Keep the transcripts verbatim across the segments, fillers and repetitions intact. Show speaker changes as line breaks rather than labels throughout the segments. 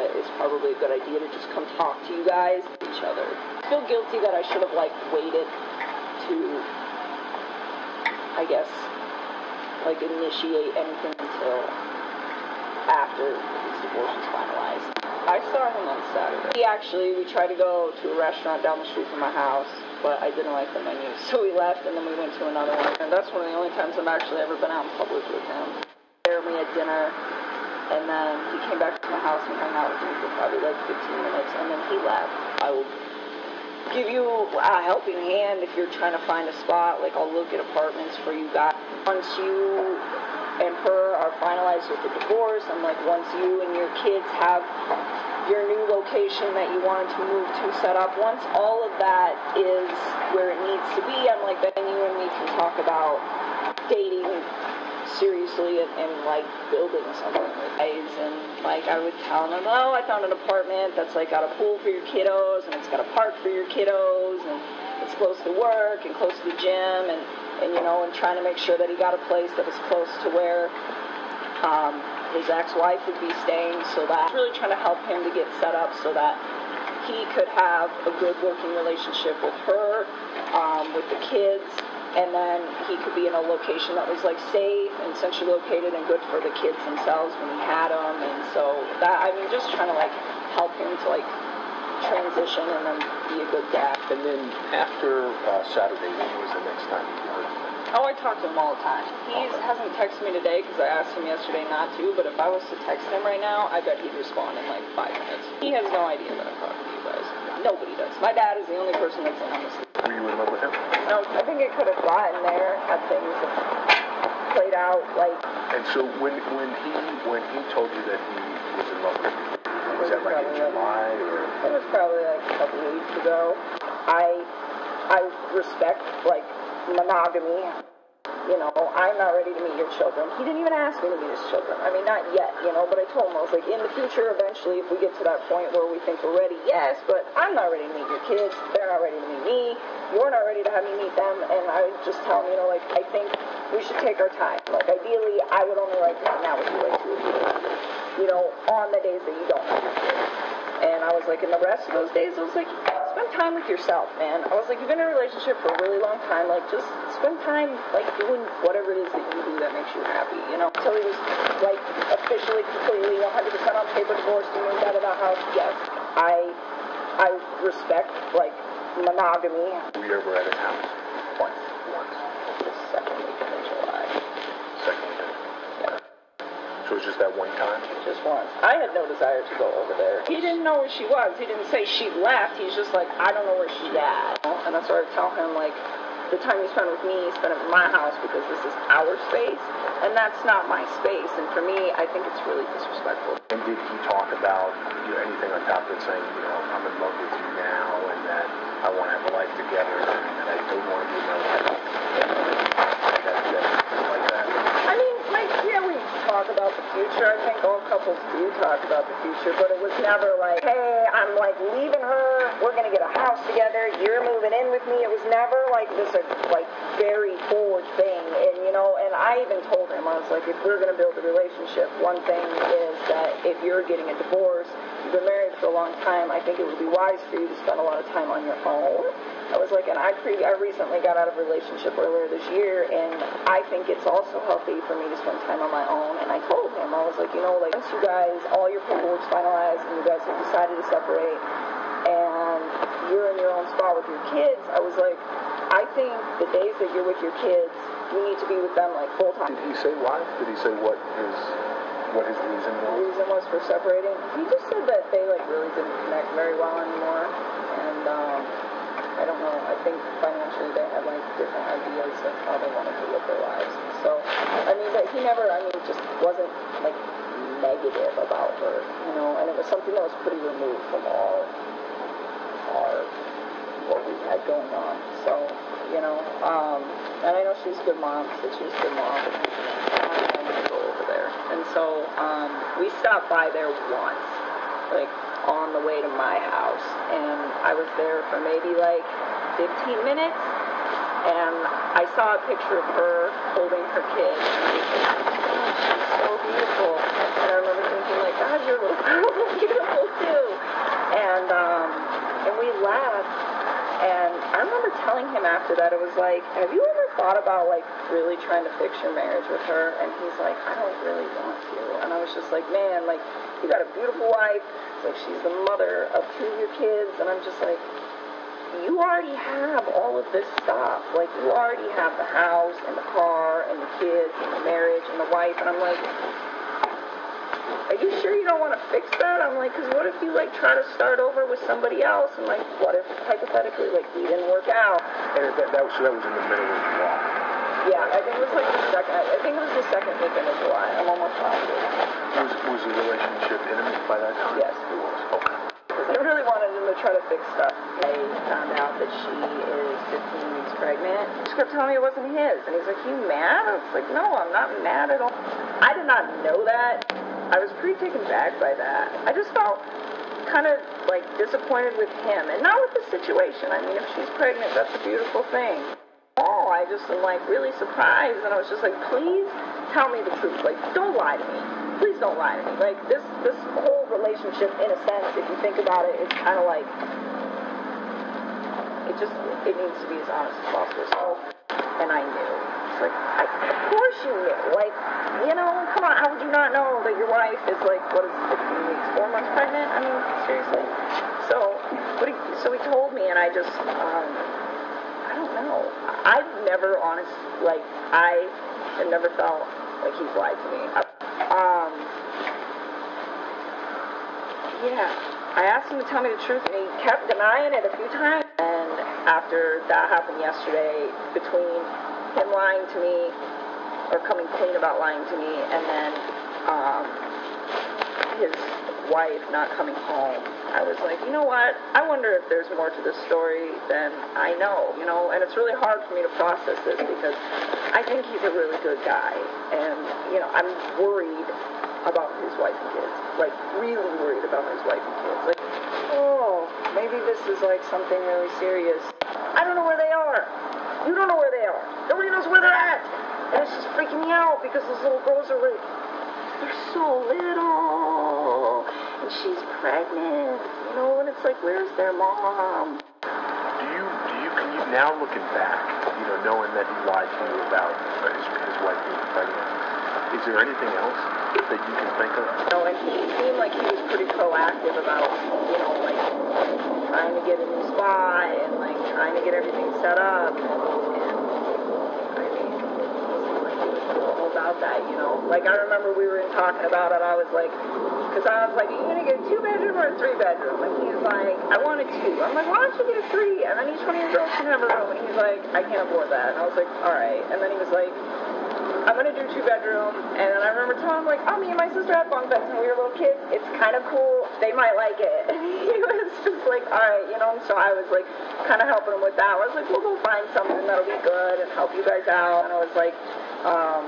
that it's probably a good idea to just come talk to you guys, each other. I feel guilty that I should have, like, waited to, I guess, like, initiate anything until after his divorce was finalized. I saw him on Saturday. He actually, we tried to go to a restaurant down the street from my house, but I didn't like the menu, so we left, and then we went to another one. And that's one of the only times I've actually ever been out in public with him. We had dinner, and then he came back to my house and hung out with me for probably like fifteen minutes, and then he left. I will give you a helping hand if you're trying to find a spot. Like, I'll look at apartments for you guys. Once you and her are finalized with the divorce, and like once you and your kids have your new location that you wanted to move to set up, once all of that is where it needs to be, I'm like, then you and me can talk about dating seriously and, and like building something with guys. And like I would tell them, oh, I found an apartment that's like got a pool for your kiddos, and it's got a park for your kiddos, and it's close to work and close to the gym, and, and you know, and trying to make sure that he got a place that was close to where um, his ex-wife would be staying, so that really trying to help him to get set up so that he could have a good working relationship with her, um, with the kids, and then he could be in a location that was like safe and centrally located and good for the kids themselves when he had them. And so that, I mean, just trying to like help him to like transition and then be a good dad.
And then after uh, Saturday, when was the next time you heard from him?
Oh, I talk to him all the time. He
okay.
hasn't texted me today because I asked him yesterday not to, but if I was to text him right now, I bet he'd respond in like five minutes. He has no idea that I'm talking to you guys. Nobody does. My dad is the only person that's in on this.
Were you in love with him?
No, I think it could have gotten there had things played out like.
And so when when he when he told you that he was in love with you, was that like in July or?
It was probably like a couple weeks ago. I I respect like monogamy. You know, I'm not ready to meet your children. He didn't even ask me to meet his children. I mean, not yet, you know, but I told him, I was like, in the future, eventually, if we get to that point where we think we're ready, yes, but I'm not ready to meet your kids. They're not ready to meet me. You're not ready to have me meet them. And I would just tell him, you know, like, I think we should take our time. Like, ideally, I would only like to hang out with you like two or three times, you know, on the days that you don't have your kids. And I was like, in the rest of those days, I was like, spend time with yourself, man. I was like, you've been in a relationship for a really long time. Like, just spend time, like, doing whatever it is that you do that makes you happy, you know? Until he was, like, officially, completely, one hundred percent on paper divorced and moved out of the house, yes. I, I respect, like, monogamy.
Were you ever at his house?
Once. Once. The second weekend in July.
Second weekend?
Yeah.
So it was just that one time?
Just once. I had no desire to go over there. He didn't know where she was. He didn't say she left. He's just like, I don't know where she's at. And that's why I tell him, like, the time you spend with me, spend it in my house because this is our space, and that's not my space. And for me, I think it's really disrespectful.
And did he talk about, you know, anything on top of it saying, you know, I'm in love with you now, and that I want to have a life together, and that I don't want to be in my life? That, that, like that?
I mean, like, yeah, we talk about the future. I think all couples do talk about the future, but it was never like, hey, I'm like leaving her, we're gonna get a house together, you're moving in with me. It was never like this, like, very forward thing. And you know, and I even told him, I was like, if we're gonna build a relationship, one thing is that if you're getting a divorce, you've been married for a long time, I think it would be wise for you to spend a lot of time on your own. I was like, and I pre- I recently got out of a relationship earlier this year, and I think it's also healthy for me to spend time on my own. And I told him, I was like, you know, like, once you guys, all your paperwork's finalized, and you guys have decided to separate, and you're in your own spot with your kids, I was like, I think the days that you're with your kids, you need to be with them, like, full time.
Did he say why? Did he say what his, what his reason was?
The reason was for separating? He just said that they, like, really didn't connect very well anymore, and, um... I don't know, I think financially they had like different ideas of how they wanted to live their lives. So, I mean, but he never, I mean, just wasn't like negative about her, you know, and it was something that was pretty removed from all our, what we had going on. So, you know, um, and I know she's a good mom, so she's a good mom, and I wanted to go over there. And so, um, we stopped by there once, like, on the way to my house, and I was there for maybe like fifteen minutes, and I saw a picture of her holding her kid, and I was like, oh, she's so beautiful. And I remember thinking, like, God, your little girl is beautiful remember telling him after that, it was like, have you ever thought about, like, really trying to fix your marriage with her? And he's like, I don't really want to. And I was just like, man, like, you got a beautiful wife. It's like, she's the mother of two of your kids. And I'm just like, you already have all of this stuff. Like, you already have the house and the car and the kids and the marriage and the wife. And I'm like, are you sure you don't want to fix that? I'm like, because what if you, like, try to start over with somebody else? And, like, what if, hypothetically, like, we didn't work out?
And that, that, was, so that was in the middle of July?
Yeah, I think it was, like, the second, I think it was the second weekend of July. I'm almost positive.
Was, was the relationship intimate by that time?
Yes, it was. Okay. Because I really wanted him to try to fix stuff. I found out that she is fifteen weeks pregnant. She kept telling me it wasn't his. And he's like, you mad? I was like, no, I'm not mad at all. I did not know that. I was pretty taken back by that. I just felt kind of, like, disappointed with him. And not with the situation. I mean, if she's pregnant, that's a beautiful thing. Oh, I just am, like, really surprised. And I was just like, please tell me the truth. Like, don't lie to me. Please don't lie to me. Like, this, this whole relationship, in a sense, if you think about it, it's kind of like, it just, it needs to be as honest as possible. So, and I knew. It's like, I, of course you knew. Like, you know, come on, how would you not know that your wife is, like, what is it, fifteen weeks, four months pregnant? I mean, seriously. So, but he, so he told me, and I just, um, I don't know. I've never, honest, like, I have never felt like he's lied to me. Um, yeah, I asked him to tell me the truth, and he kept denying it a few times. And after that happened yesterday, between him lying to me, or coming clean about lying to me, and then um, his wife not coming home, I was like, you know what, I wonder if there's more to this story than I know, you know, and it's really hard for me to process this, because I think he's a really good guy, and, you know, I'm worried about his wife and kids, like, really worried about his wife and kids, like, oh, maybe this is, like, something really serious. I don't know where they are. You don't know where they are. Nobody knows where they're at. And it's just freaking me out, because those little girls are really, they're so little, and she's pregnant, you know, and it's like, where's their mom?
Do you, do you, can you, now looking back, you know, knowing that he lied to you about his, his wife being pregnant, is there anything else that you can think of?
No, and he seemed like he was pretty proactive about, you know, like, trying to get a new spot, and, like, trying to get everything set up, and, and I mean, all about that, you know. Like, I remember we were in talking about it, I was like, because I was like, are you going to get a two-bedroom or a three-bedroom? And he's like, I want a two. I'm like, why don't you get a three? And then each one of your girls can have a room. And he's like, I can't afford that. And I was like, all right. And then he was like, I'm going to do two-bedroom. And then I remember telling him, like, oh, me and my sister had bunk beds when we were little kids. It's kind of cool. They might like it. And he was just like, all right, you know. And so I was, like, kind of helping him with that. I was like, we'll go find something that'll be good and help you guys out. And I was like, um...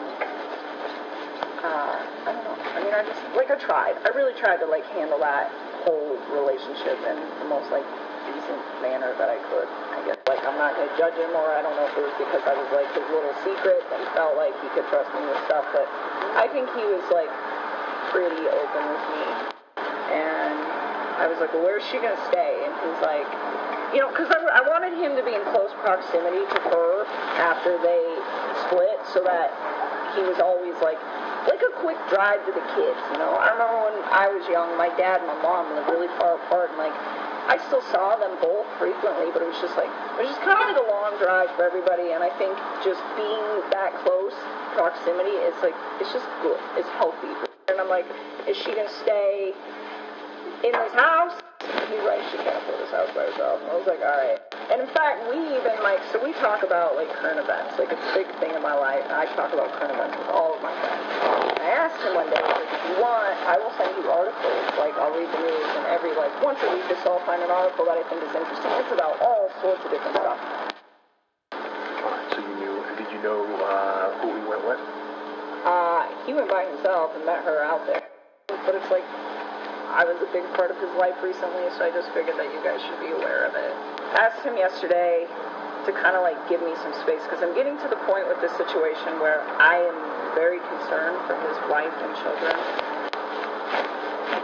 Uh, I don't know. I mean, I just, like, I tried. I really tried to, like, handle that whole relationship in the most, like, decent manner that I could, I guess. Like, I'm not going to judge him, or I don't know if it was because I was, like, his little secret and felt like he could trust me with stuff, but I think he was, like, pretty open with me. And I was like, well, where's she going to stay? And he's like, you know, because I, I wanted him to be in close proximity to her after they split, so that he was always, like, like a quick drive to the kids, you know. I remember when I was young, my dad and my mom lived really far apart, and, like, I still saw them both frequently, but it was just, like, it was just kind of like a long drive for everybody, and I think just being that close proximity is, like, it's just good. It's healthy. And I'm like, is she going to stay in this house? He's like, she can't afford this house by herself. I was like, all right. And in fact, we even, like, so we talk about, like, current events. Like, it's a big thing in my life. I talk about current events with all of my friends. I asked him one day, like, if you want, I will send you articles. Like, I'll read the news, and every, like, once a week or so I'll find an article that I think is interesting. It's about all sorts of different stuff.
Alright, so you knew, did you know uh, who he went with?
Uh, he went by himself and met her out there. But it's like, I was a big part of his life recently, so I just figured that you guys should be aware of it. I asked him yesterday to kind of, like, give me some space, because I'm getting to the point with this situation where I am very concerned for his wife and children.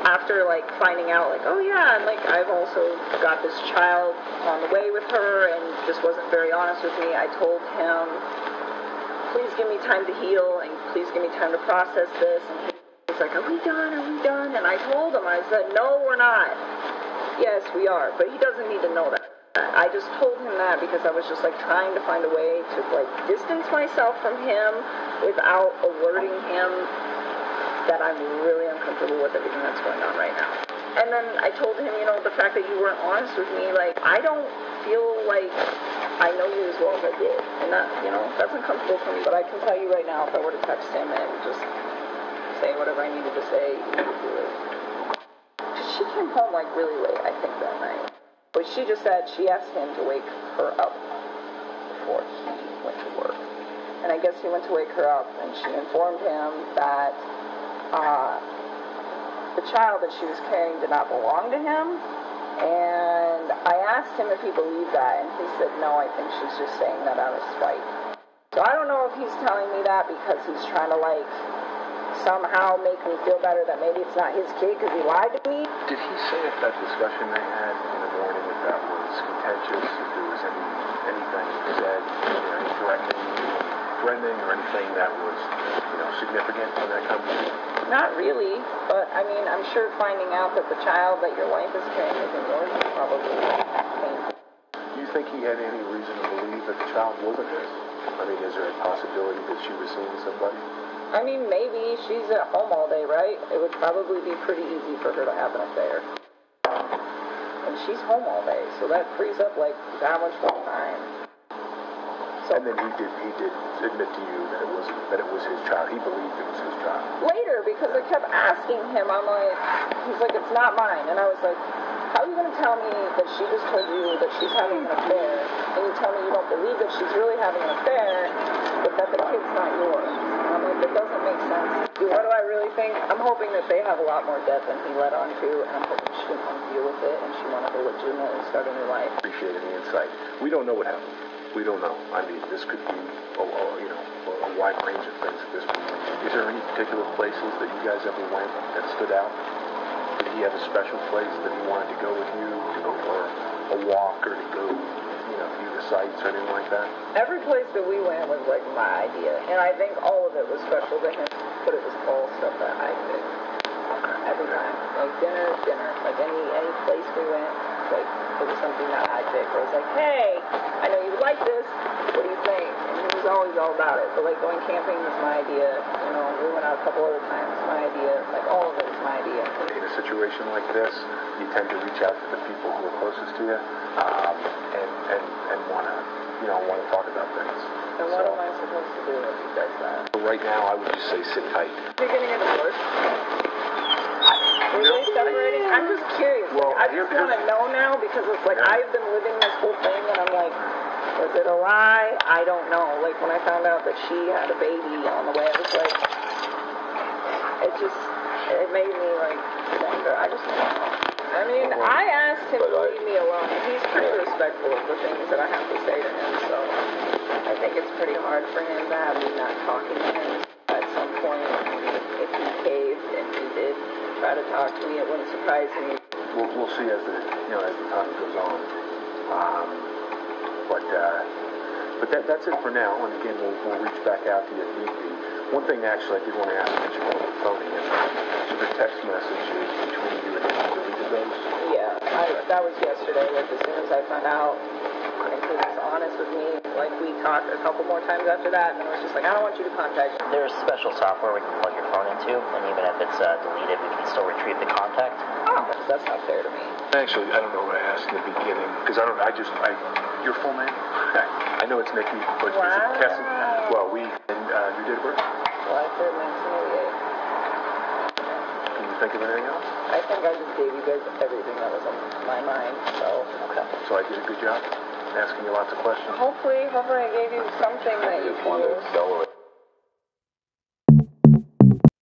after, like, finding out, like, oh, yeah, and, like, I've also got this child on the way with her and just wasn't very honest with me, I told him, please give me time to heal and please give me time to process this. And he's like, are we done? Are we done? And I told him, I said, no, we're not. Yes, we are. But he doesn't need to know that. I just told him that because I was just, like, trying to find a way to, like, distance myself from him without alerting him that I'm really uncomfortable with everything that's going on right now. And then I told him, you know, the fact that you weren't honest with me, like, I don't feel like I know you as well as I did. And that, you know, that's uncomfortable for me. But I can tell you right now, if I were to text him and just say whatever I needed to say, he would do it. She came home, like, really late, I think, that night. But she just said she asked him to wake her up before he went to work. And I guess he went to wake her up, and she informed him that uh, the child that she was carrying did not belong to him. And I asked him if he believed that, and he said, no, I think she's just saying that out of spite. So I don't know if he's telling me that because he's trying to, like, somehow make me feel better that maybe it's not his kid because he lied to me.
Did he say if that discussion they had in the morning, if that was contentious, if there was any anything said, you know, any threatening, threatening or anything that was, you know, significant in that conversation?
Not really, but I mean, I'm sure finding out that the child that your wife is carrying isn't yours is probably painful.
Do you think he had any reason to believe that the child wasn't his? I mean, is there a possibility that she was seeing somebody?
I mean, maybe she's at home all day, right? It would probably be pretty easy for her to have an affair. And she's home all day, so that frees up, like, that much more time. So,
and then he did he did admit to you that it was that it was his child. He believed it was his child.
Later, because I kept asking him, I'm like, he's like, it's not mine. And I was like, how are you going to tell me that she just told you that she's having an affair, and you tell me you don't believe that she's really having an affair, but that the kid's not yours? And I'm like, that doesn't make sense. Dude, what do I really think? I'm hoping that they have a lot more debt than he let on to, and I'm hoping she didn't want to deal with it, and she wanted to legitimately start a new life.
Appreciate the insight. We don't know what happened. We don't know. I mean, this could be, a, a, you know, a wide range of things at this point. Is there any particular places that you guys ever went that stood out? Did he have a special place that he wanted to go with you, to go for a walk, or to go, you know, view the sights or anything like that?
Every place that we went was, like, my idea, and I think all of it was special to him, but it was all stuff that I did. Every time. Like, dinner, dinner. Like, any, any place we went, like, it was something that I picked. I was like, hey, I know you like this, what do you think? And he was always all about it. But, like, going camping was my idea. You know, we went out a couple other times, my idea. Like, all of it was my idea.
In a situation like this, you tend to reach out to the people who are closest to you, um, and, and, and want to, you know, want to talk about things.
And what
so,
am I supposed to do if he does that?
Right now, I would just say sit tight.
You're getting a divorce? Were they separating? I'm just curious.
Well,
like, I just want to know now because it's like
yeah.
I've been living this whole thing and I'm like, was it a lie? I don't know. Like when I found out that she had a baby on the way, I was like, it just, it made me like wonder. I just don't know. I mean, well, I asked him to I, leave me alone. He's pretty respectful of the things that I have to say to him, so I think it's pretty hard for him to have me not talking to him at some point. If he caved and he did try to talk to me, it wouldn't surprise me.
We'll, we'll see as the, you know, as the time goes on. Um, but uh, but that, that's it for now. And again, we'll, we'll reach back out to you if need be. One thing actually I did want to ask you about the phoning is, so the text messages between you and him, deleted those?
Yeah, I, that was yesterday. Like as soon as I found out, and he was honest with me. Like we talked a couple more times after that, and it was just like, I don't want you to contact me.
There's special software we can plug your phone into, and even if it's uh, deleted, we can still retrieve the contact.
Oh, that's not fair to me.
Actually, I don't know what I asked in the beginning, because I don't, I just, I, your full name? I know it's Nicky, but
wow.
Is it Kessinger? Well, we, and uh, your date of birth?
July third, nineteen eighty-eight.
Can you think of anything else?
I think I just gave you guys everything that was on my mind, so.
Okay. So I did a good job asking you lots of questions.
Hopefully, hopefully I gave you something that you can use.